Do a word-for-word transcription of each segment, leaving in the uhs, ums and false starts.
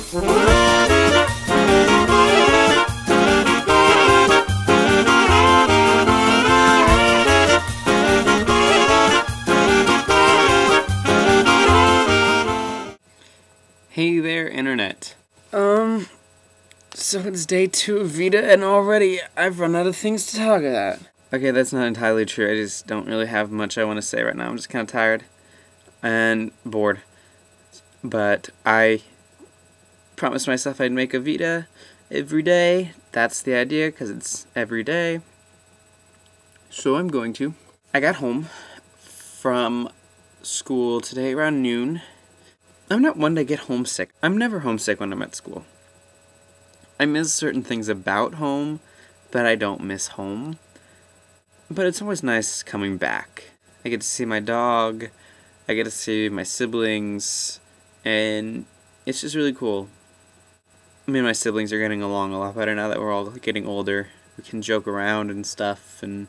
Hey there, Internet. Um, so it's day two of VEDA, and already I've run out of things to talk about. Okay, that's not entirely true. I just don't really have much I want to say right now. I'm just kind of tired and bored. But I promised myself I'd make a VEDA every day. That's the idea, because it's every day. So I'm going to. I got home from school today around noon. I'm not one to get homesick. I'm never homesick when I'm at school. I miss certain things about home, but I don't miss home. But it's always nice coming back. I get to see my dog, I get to see my siblings, and it's just really cool. Me and my siblings are getting along a lot better now that we're all getting older. We can joke around and stuff and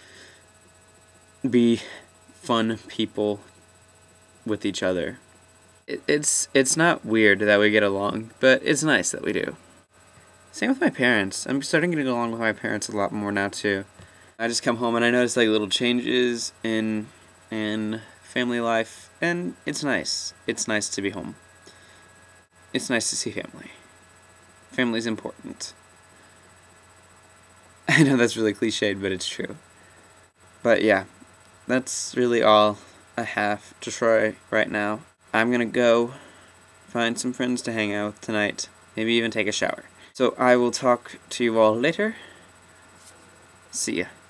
be fun people with each other. It's it's not weird that we get along, but it's nice that we do. Same with my parents. I'm starting to get along with my parents a lot more now too. I just come home and I notice like little changes in in family life, and it's nice. It's nice to be home. It's nice to see family. Family's important. I know that's really cliched, but it's true. But yeah, that's really all I have to try right now. I'm gonna go find some friends to hang out with tonight, maybe even take a shower. So I will talk to you all later. See ya.